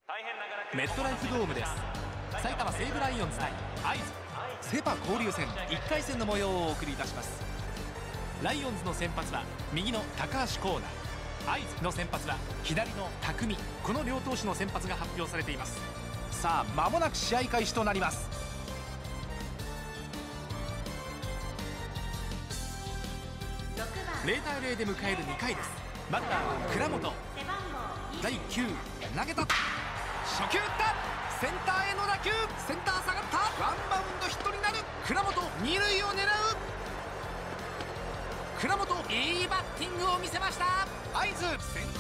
メットライフドームです。埼玉西武ライオンズ対会津セ・パ交流戦1回戦の模様をお送りいたします。ライオンズの先発は右の高橋光成、会津の先発は左の匠、この両投手の先発が発表されています。さあ間もなく試合開始となります。0対0で迎える2回です。バッターは倉本。第9投げた、初球打った、センターへの打球、センター下がった、ワンバウンドヒットになる。倉本二塁を狙う。倉本いいバッティングを見せました。会津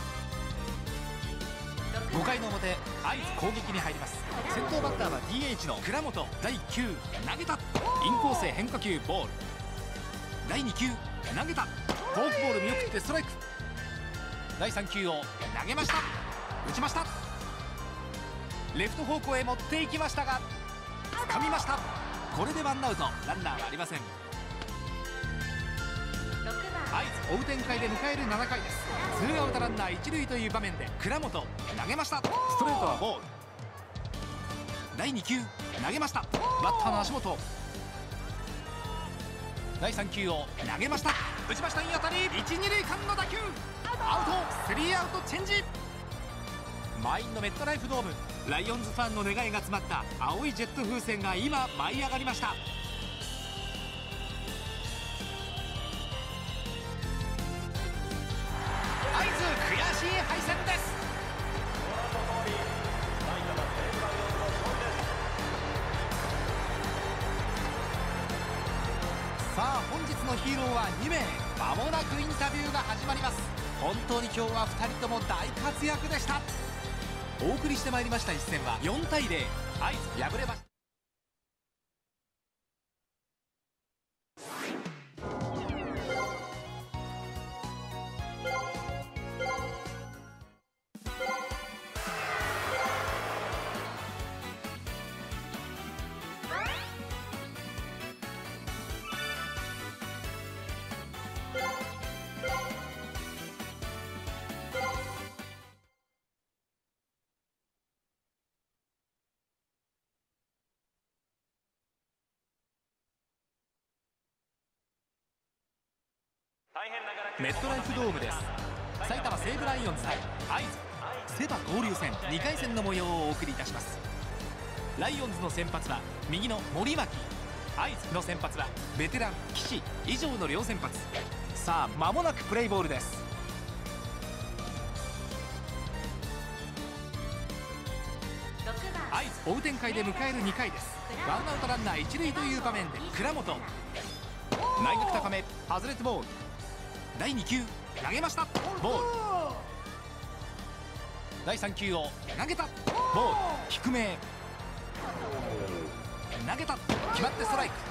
5回の表、会津攻撃に入ります。先頭バッターは DH の倉本。第9投げた、インコースへ変化球ボール。第2球投げた、フォークボール見送ってストライク。第3球を投げました、打ちました。レフト方向へ持っていきましたが掴みました。これでワンアウト、ランナーはありません。会津追う展開で迎える7回です。ツーアウトランナー1塁という場面で倉本投げました、ストレートはボール。第2球投げました、バッターの足元。第3球を投げました、打ちました、いい当たり、1、2塁間の打球、アウト、スリーアウトチェンジ。満員のメットライフドーム、ライオンズファンの願いが詰まった青いジェット風船が今舞い上がりました。会津悔しい敗戦です。さあ本日のヒーローは2名。間もなくインタビューが始まります。本当に今日は2人とも大活躍でした。お送りしてまいりました一戦は4対0、会津敗れました。メットライフドームです。埼玉西武ライオンズ対会津セ・パ交流戦2回戦の模様をお送りいたします。ライオンズの先発は右の森脇、会津の先発はベテラン岸以上の両先発。さあ間もなくプレイボールです。会津追う展開で迎える2回です。ワンアウトランナー1塁という場面で倉本、内角高め外れてボール。第2球投げました、ボール。第3球を投げた、ボール。低め投げた、決まってストライク。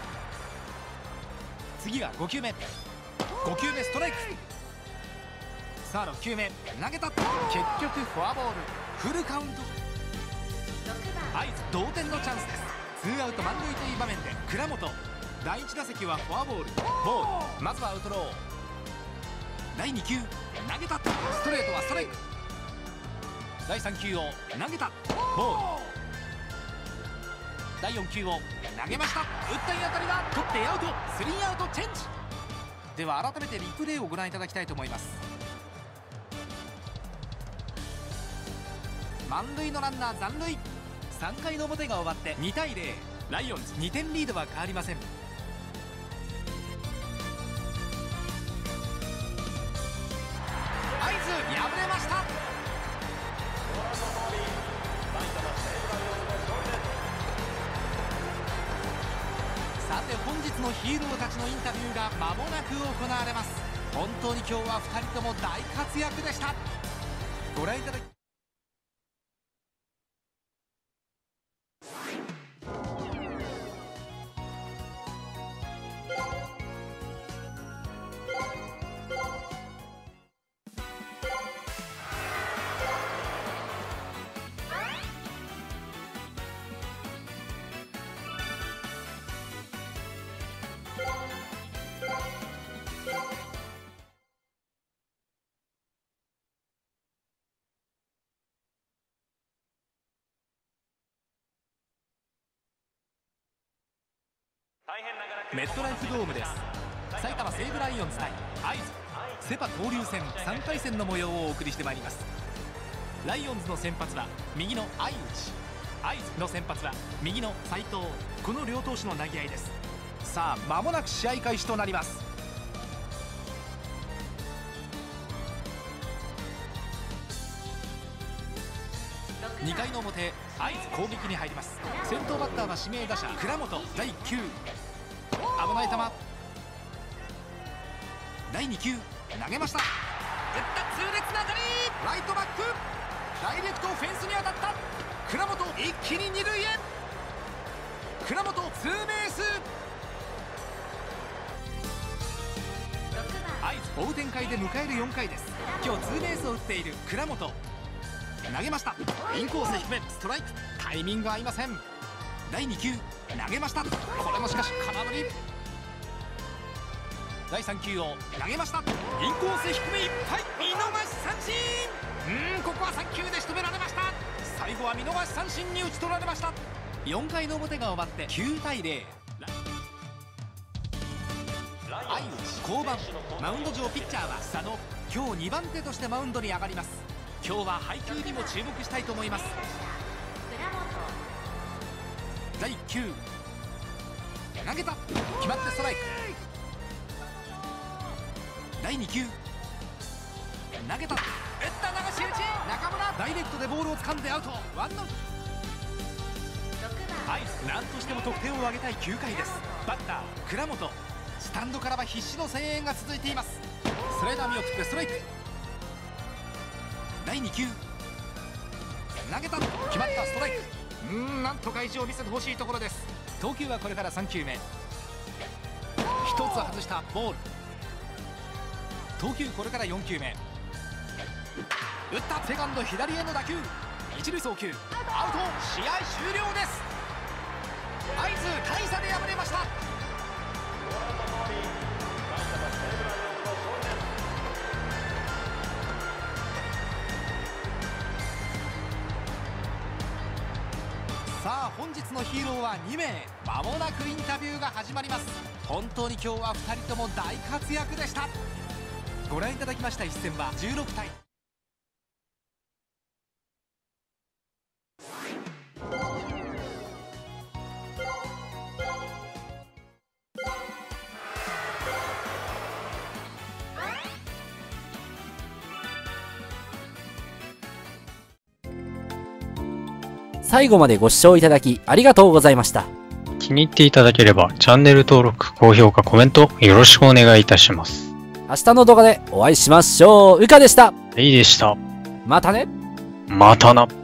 次が5球目、5球目ストライク。さあ6球目投げた、結局フォアボール、フルカウント。会津同点のチャンスです。ツーアウト満塁という場面で倉本。第1打席はフォアボール、ボール。まずはアウトロー。第2球投げた、ストレートはストライク。第3球を投げた、ボール。第4球を投げました、打ったいい当たりだ、取ってアウト、スリーアウトチェンジ。では改めてリプレイをご覧いただきたいと思います。満塁のランナー残塁。3回の表が終わって2対0、ライオンズ2点リードは変わりません。会津敗れました。さて本日のヒーローたちのインタビューが間もなく行われます。本当に今日は2人とも大活躍でした。ご覧いただきメットライフドームです。埼玉西武ライオンズ対会津セパ交流戦3回戦の模様をお送りしてまいります。ライオンズの先発は右の相内、会津の先発は右の斉藤、この両投手の投げ合いです。さあ間もなく試合開始となります。2回の表、会津攻撃に入ります。先頭バッターは指名打者倉本。第1球、危ない球。第2球、投げました。打った痛烈な当たり、ライトバック、ダイレクトフェンスに当たった。倉本一気に二塁へ。倉本ツーベース。会津追う展開で迎える4回です。今日ツーベースを打っている倉本、投げました。インコース低め、ストライク。タイミング合いません。第2球、投げました。これもしかし空振り。第3球を投げました。インコース低めいっぱい、見逃し三振。ここは3球で仕留められました。最後は見逃し三振に打ち取られました。4回の表が終わって9対0。相内降板。マウンド上ピッチャーは佐野。今日2番手としてマウンドに上がります。今日は配球にも注目したいと思います。第1球、投げた。決まってストライク。第2球、投げた。打った流し打ち、中村。ダイレクトでボールを掴んでアウト。ワンアウト。会津何としても得点を挙げたい9回です。バッター倉本。スタンドからは必死の声援が続いています。スライダー見送ってストライク。第2球、投げた。決まったストライク。なんとか意地を見せてほしいところです。投球はこれから3球目。1つ外したボール。投球これから4球目。打った。セカンド左への打球、一塁送球アウト。試合終了です。会津大差で敗れました。さあ本日のヒーローは2名。間もなくインタビューが始まります。本当に今日は2人とも大活躍でした。ご覧いただきました一戦は16対最後までご視聴いただきありがとうございました。 気に入っていただければチャンネル登録、高評価、コメントよろしくお願いいたします。 明日の動画でお会いしましょう。うかでした。 レイでした。 またね。 またな。